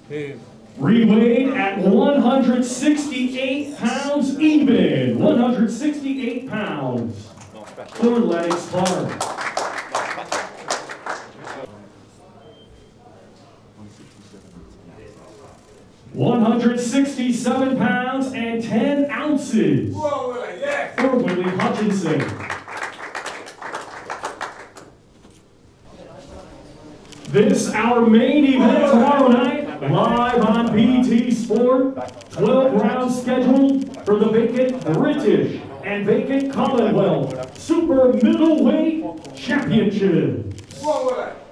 Reweighed at 168 pounds even. 168 pounds for LENNOX CLARKE. 167 pounds and 10 ounces for WILLY HUTCHINSON. This our main event tomorrow night, live on BT Sport. 12 rounds scheduled for the vacant British and vacant Commonwealth Super-Middleweight Championships.